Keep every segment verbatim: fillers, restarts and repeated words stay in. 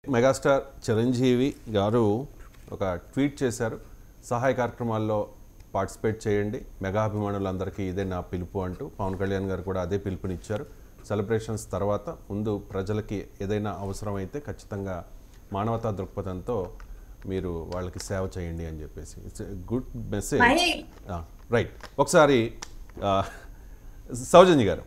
Megastar Chiranjeevi గారు ఒక tweet చేశారు, సహాయ కార్యక్రమాల్లో పార్టిసిపేట్ చేయండి, మెగా అభిమానులందరికీ ఇదే నా పిలుపు అంటూ. పవన్ కళ్యాణ్ గారు కూడా అదే పిలుపునిచ్చారు. సెలబ్రేషన్స్ తర్వాత ముందు ప్రజలకి ఏదైనా అవసరమైతే ఖచ్చితంగా మానవతా దృక్పథంతో మీరు వాళ్ళకి సేవ చేయండి అని చెప్పేసి. It's good message, right. ఒకసారి సౌజన్య గారు,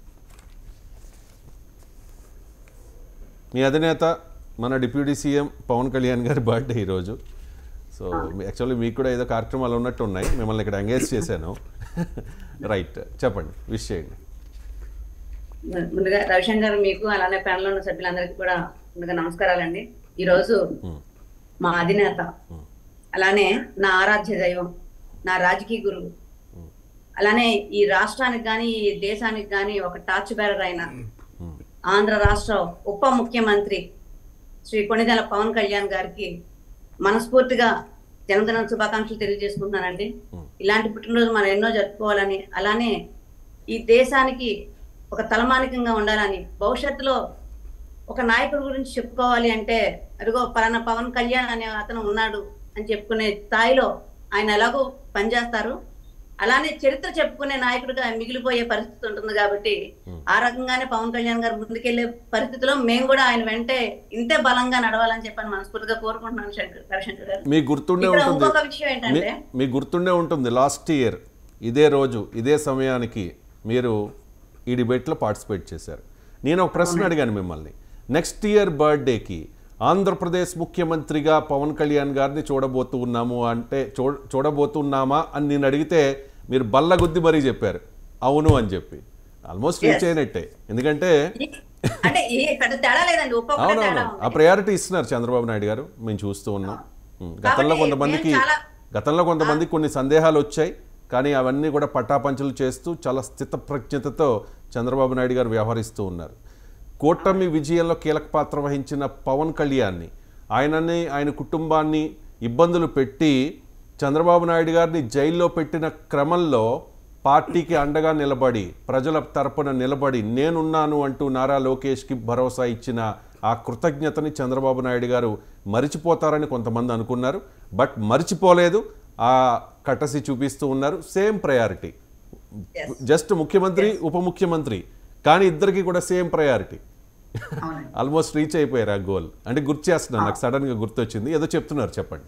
మీ అధినేత మన డిప్యూటీ సీఎం పవన్ కళ్యాణ్ గారి బర్త్డే ఈరోజు. సో యాక్చువల్లీ మీకు కూడా ఏదో కార్యక్రమాలు ఉన్నట్టు ఉన్నాయి, మిమ్మల్ని ఇక్కడ ఎంగేజ్ చేశాను. రైట్, చెప్పండి, విష్ చేయండి. ముందుగా రవిశంకర్ మీకు అలానే ప్యానల్ ఉన్న సభ్యులందరికీ కూడా ముందుగా నమస్కారాలండి. ఈరోజు మా అధినేత, అలానే నా ఆరాధ్య దైవం, నా రాజకీయ గురువు, అలానే ఈ రాష్ట్రానికి కానీ ఈ దేశానికి కానీ ఒక టార్చ్ బేరర్ అయిన ఆంధ్ర రాష్ట్ర ఉప ముఖ్యమంత్రి శ్రీ కొణిదెల పవన్ కళ్యాణ్ గారికి మనస్ఫూర్తిగా జన్మదిన శుభాకాంక్షలు తెలియజేసుకుంటున్నానండి. ఇలాంటి పుట్టినరోజు మనం ఎన్నో జరుపుకోవాలని, అలానే ఈ దేశానికి ఒక తలమానికంగా ఉండాలని, భవిష్యత్తులో ఒక నాయకుడి గురించి చెప్పుకోవాలి అంటే అదిగో పలానా పవన్ కళ్యాణ్ అనే అతను ఉన్నాడు అని చెప్పుకునే స్థాయిలో ఆయన ఎలాగో పనిచేస్తారు. అలానే చరిత్ర చెప్పుకునే నాయకుడిగా మిగిలిపోయే పరిస్థితి ఉంటుంది కాబట్టి ఆ రకంగానే పవన్ కళ్యాణ్ గారు ముందుకెళ్లే పరిస్థితిలో మేము కూడా ఆయన వెంటే ఇంతే బలంగా నడవాలని చెప్పని మనస్ఫూర్తిగా కోరుకుంటున్నాను రవిశంకర్ గారు. మీకు గుర్తుండే ఉంటుంది, ఇంకొక విషయం ఏంటంటే మీకు గుర్తుండే ఉంటుంది లాస్ట్ ఇయర్ ఇదే రోజు ఇదే సమయానికి మీరు ఈ డిబేట్లో పార్టిసిపేట్ చేశారు. నేను ఒక ప్రశ్న అడిగాను మిమ్మల్ని, నెక్స్ట్ ఇయర్ బర్త్డేకి ఆంధ్రప్రదేశ్ ముఖ్యమంత్రిగా పవన్ కళ్యాణ్ గారిని చూడబోతూ ఉన్నాము అంటే చూ చూడబోతున్నామా అని నేను అడిగితే మీరు బల్లగుద్ది మరీ చెప్పారు అవును అని చెప్పి. ఆల్మోస్ట్ రీచ్ అయినట్టే, ఎందుకంటే అవునవును ఆ ప్రయారిటీ ఇస్తున్నారు చంద్రబాబు నాయుడు గారు, మేము చూస్తూ ఉన్నాం. గతంలో కొంతమందికి గతంలో కొంతమందికి కొన్ని సందేహాలు వచ్చాయి, కానీ అవన్నీ కూడా పటాపంచలు చేస్తూ చాలా స్థితప్రజ్ఞతతో చంద్రబాబు నాయుడు గారు వ్యవహరిస్తూ ఉన్నారు. కూటమి విజయంలో కీలక పాత్ర వహించిన పవన్ కళ్యాణ్ని, ఆయనని ఆయన కుటుంబాన్ని ఇబ్బందులు పెట్టి చంద్రబాబు నాయుడు గారిని జైల్లో పెట్టిన క్రమంలో పార్టీకి అండగా నిలబడి ప్రజల తరపున నిలబడి నేనున్నాను అంటూ నారా లోకేష్కి భరోసా ఇచ్చిన ఆ కృతజ్ఞతని చంద్రబాబు నాయుడు గారు మరిచిపోతారని కొంతమంది అనుకున్నారు. బట్ మరిచిపోలేదు, ఆ కటసి చూపిస్తూ ఉన్నారు. సేమ్ ప్రయారిటీ, జస్ట్ ముఖ్యమంత్రి ఉప ముఖ్యమంత్రి, కానీ ఇద్దరికి కూడా సేమ్ ప్రయారిటీ. ఆల్మోస్ట్ రీచ్ అయిపోయారు ఆ గోల్. అంటే గుర్తు చేస్తున్నాను, నాకు సడన్ గా గుర్తొచ్చింది, ఏదో చెప్తున్నారు, చెప్పండి.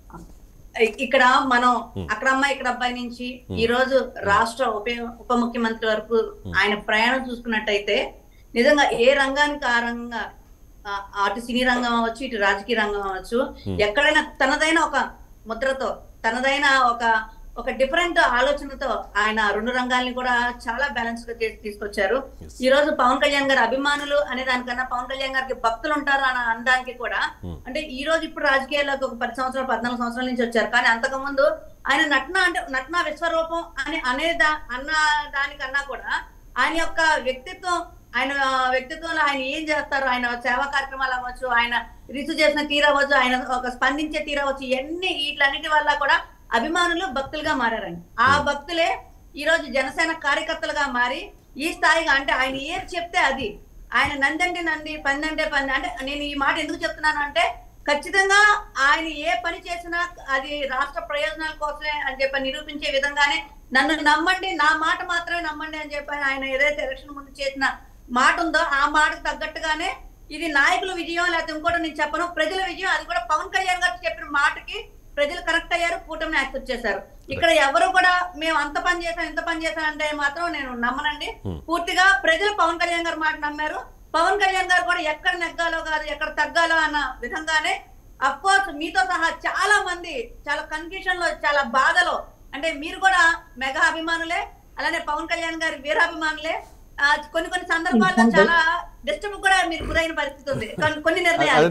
ఇక్కడ మనం అక్కడ అమ్మాయి ఇక్కడ అబ్బాయి నుంచి ఈ రోజు రాష్ట్ర ఉప ఉప ముఖ్యమంత్రి వరకు ఆయన ప్రయాణం చూసుకున్నట్టయితే నిజంగా ఏ రంగానికి ఆ రంగా అటు సినీ రంగం అవ్వచ్చు, ఇటు రాజకీయ రంగం అవ్వచ్చు, ఎక్కడైనా తనదైన ఒక ముద్రతో, తనదైన ఒక ఒక డిఫరెంట్ ఆలోచనతో ఆయన రెండు రంగాల్ని కూడా చాలా బ్యాలెన్స్ గా చేసి తీసుకొచ్చారు. ఈ రోజు పవన్ కళ్యాణ్ గారి అభిమానులు అనే దానికన్నా పవన్ కళ్యాణ్ గారికి భక్తులు ఉంటారు అని అనడానికి కూడా, అంటే ఈ రోజు ఇప్పుడు రాజకీయాల్లోకి ఒక పది సంవత్సరాలు పద్నాలుగు సంవత్సరాల నుంచి వచ్చారు, కానీ అంతకు ముందు ఆయన నటన అంటే నటన విశ్వరూపం అని అనే దా అన్న దానికన్నా కూడా ఆయన యొక్క వ్యక్తిత్వం, ఆయన వ్యక్తిత్వంలో ఆయన ఏం చేస్తారు, ఆయన సేవా కార్యక్రమాలు అవ్వచ్చు, ఆయన రిసీవ్ చేసిన తీరవచ్చు, ఆయన ఒక స్పందించే తీరవచ్చు, ఇవన్నీ వీటన్నిటి వల్ల కూడా అభిమానులు భక్తులుగా మారారండి. ఆ భక్తులే ఈ రోజు జనసేన కార్యకర్తలుగా మారి ఈ స్థాయిగా, అంటే ఆయన ఏది చెప్తే అది, ఆయన నందంటే నంది పందంటే పంది. అంటే నేను ఈ మాట ఎందుకు చెప్తున్నాను అంటే ఖచ్చితంగా ఆయన ఏ పని చేసినా అది రాష్ట్ర ప్రయోజనాల కోసమే అని చెప్పి నిరూపించే విధంగానే నన్ను నమ్మండి, నా మాట మాత్రమే నమ్మండి అని చెప్పి ఆయన ఏదైతే ఎలక్షన్ ముందు చేసిన మాట ఉందో ఆ మాటకు తగ్గట్టుగానే ఇది నాయకుల విజయం లేకపోతే ఇంకోటి నేను చెప్పను, ప్రజల విజయం. అది కూడా పవన్ కళ్యాణ్ గారు చెప్పిన మాటకి ప్రజలు కరెక్ట్ అయ్యారు, కూటమిని యాక్సెప్ట్ చేశారు. ఇక్కడ ఎవరు కూడా మేము అంత పని చేసాం ఇంత పని చేసాం అంటే మాత్రం నేను నమ్మనండి. పూర్తిగా ప్రజలు పవన్ కళ్యాణ్ గారు మాట నమ్మారు. పవన్ కళ్యాణ్ గారు కూడా ఎక్కడ నెగ్గాలో కాదు ఎక్కడ తగ్గాలో అన్న విధంగానే అఫ్ కోర్స్ మీతో సహా చాలా మంది చాలా కన్ఫ్యూషన్ లో, చాలా బాధలో, అంటే మీరు కూడా మెగా అభిమానులే, అలానే పవన్ కళ్యాణ్ గారి వీరాభిమానులే, కొన్ని కొన్ని సందర్భాల్లో చాలా డిస్టర్బ్ కూడా మీరు గురైన పరిస్థితి ఉంది. కొన్ని నిర్ణయాలు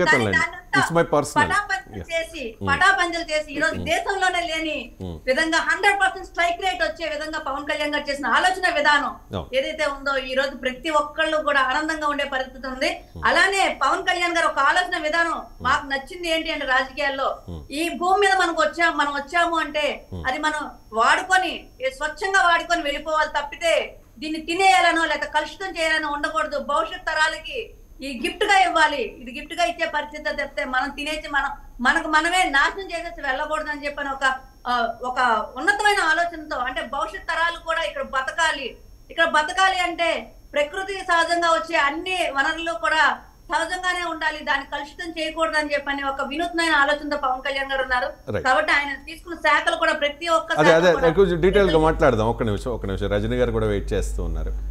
పటాపంచలు చేసి పటాపంచలు చేసి ఈ రోజు దేశంలోనే లేని విధంగా హండ్రెడ్ పర్సెంట్ స్ట్రైక్ రేట్ వచ్చే విధంగా పవన్ కళ్యాణ్ గారు చేసిన ఆలోచన విధానం ఏదైతే ఉందో ఈ రోజు ప్రతి ఒక్కళ్ళు కూడా ఆనందంగా ఉండే పరిస్థితి ఉంది. అలానే పవన్ కళ్యాణ్ గారు ఒక ఆలోచన విధానం మాకు నచ్చింది ఏంటి అంటే, రాజకీయాల్లో ఈ భూమి మీద మనకు వచ్చా మనం వచ్చాము అంటే అది మనం వాడుకొని స్వచ్ఛంగా వాడుకొని వెళ్ళిపోవాలి తప్పితే దీన్ని తినేయాలనో లేక కలుషితం చేయాలనో ఉండకూడదు. భవిష్యత్ తరాలకి ఈ గిఫ్ట్ గా ఇవ్వాలి, ఇది గిఫ్ట్ గా ఇచ్చే పరిస్థితి తప్పితే మనం తినేసి మనం మనకు మనమే నాశనం చేసేసి వెళ్ళకూడదని చెప్పని ఒక ఒక ఉన్నతమైన ఆలోచనతో, అంటే భవిష్యత్ తరాలు కూడా ఇక్కడ బతకాలి, ఇక్కడ బతకాలి అంటే ప్రకృతి సహజంగా వచ్చే అన్ని వనరులు కూడా సహజంగానే ఉండాలి, దాన్ని కలుషితం చేయకూడదు అని చెప్పని ఒక వినూత్నమైన ఆలోచనతో పవన్ కళ్యాణ్ గారు ఉన్నారు. కాబట్టి ఆయన తీసుకున్న శాఖలు కూడా ప్రతి ఒక్క డీటెయిల్ గా మాట్లాడదాం. ఒక్క నిమిషం ఒక్క నిమిషం రజనీ గారు కూడా వెయిట్ చేస్తూ ఉన్నారు.